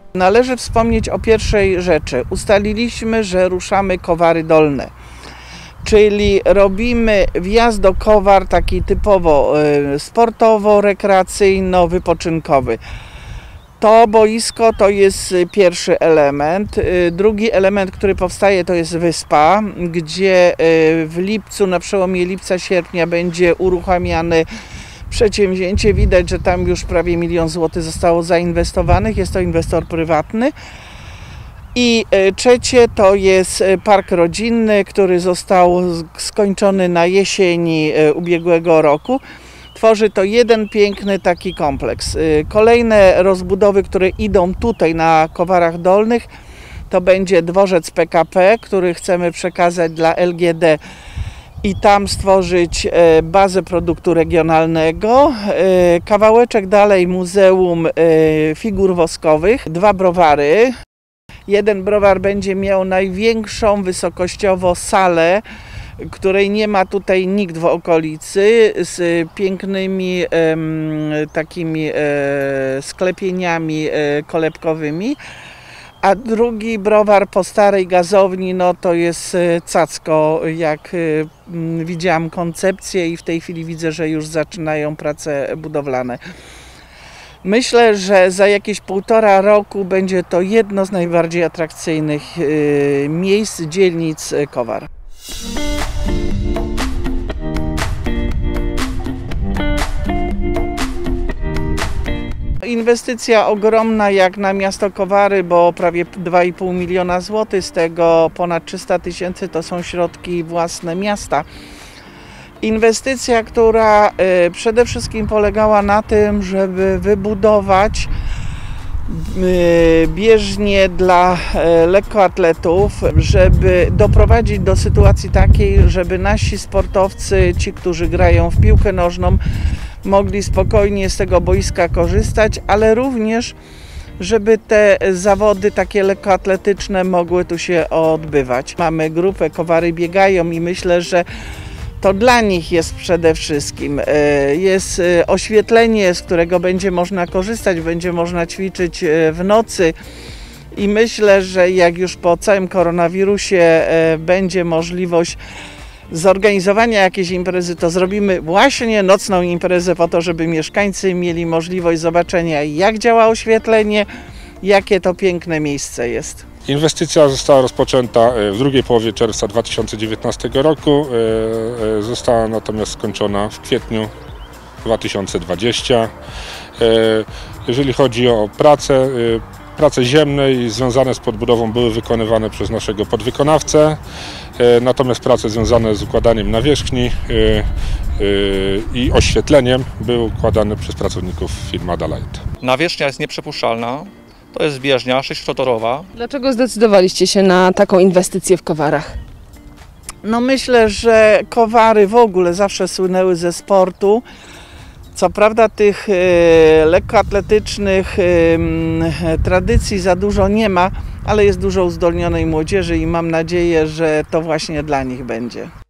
Należy wspomnieć o pierwszej rzeczy. Ustaliliśmy, że ruszamy Kowary Dolne, czyli robimy wjazd do Kowar taki typowo sportowo-rekreacyjno-wypoczynkowy. To boisko to jest pierwszy element. Drugi element, który powstaje, to jest wyspa, gdzie w lipcu, na przełomie lipca-sierpnia będzie uruchamiane przedsięwzięcie. Widać, że tam już prawie 1 000 000 złotych zostało zainwestowanych. Jest to inwestor prywatny. I trzecie to jest park rodzinny, który został skończony na jesieni ubiegłego roku. Tworzy to jeden piękny taki kompleks. Kolejne rozbudowy, które idą tutaj na Kowarach Dolnych, to będzie dworzec PKP, który chcemy przekazać dla LGD i tam stworzyć bazę produktu regionalnego. Kawałeczek dalej Muzeum Figur Woskowych, 2 browary. Jeden browar będzie miał największą wysokościowo salę, której nie ma tutaj nikt w okolicy, z pięknymi takimi sklepieniami kolebkowymi. A drugi browar po starej gazowni, no to jest cacko, jak widziałam koncepcję i w tej chwili widzę, że już zaczynają prace budowlane. Myślę, że za jakieś 1,5 roku będzie to jedno z najbardziej atrakcyjnych miejsc, dzielnic Kowar. Inwestycja ogromna jak na miasto Kowary, bo prawie 2,5 miliona złotych, z tego ponad 300 000 to są środki własne miasta. Inwestycja, która przede wszystkim polegała na tym, żeby wybudować bieżnię dla lekkoatletów, żeby doprowadzić do sytuacji takiej, żeby nasi sportowcy, ci, którzy grają w piłkę nożną, mogli spokojnie z tego boiska korzystać, ale również żeby te zawody takie lekkoatletyczne mogły tu się odbywać. Mamy grupę Kowary Biegają i myślę, że to dla nich jest przede wszystkim. Jest oświetlenie, z którego będzie można korzystać, będzie można ćwiczyć w nocy i myślę, że jak już po całym koronawirusie będzie możliwość zorganizowania jakiejś imprezy, to zrobimy właśnie nocną imprezę po to, żeby mieszkańcy mieli możliwość zobaczenia, jak działa oświetlenie, jakie to piękne miejsce jest. Inwestycja została rozpoczęta w drugiej połowie czerwca 2019 roku, została natomiast skończona w kwietniu 2020. Jeżeli chodzi o prace ziemne związane z podbudową były wykonywane przez naszego podwykonawcę, natomiast prace związane z układaniem nawierzchni i oświetleniem były układane przez pracowników firmy Adalite. Nawierzchnia jest nieprzepuszczalna. To jest bieżnia 6-torowa. Dlaczego zdecydowaliście się na taką inwestycję w Kowarach? No myślę, że Kowary w ogóle zawsze słynęły ze sportu. Co prawda tych lekkoatletycznych tradycji za dużo nie ma, ale jest dużo uzdolnionej młodzieży i mam nadzieję, że to właśnie dla nich będzie.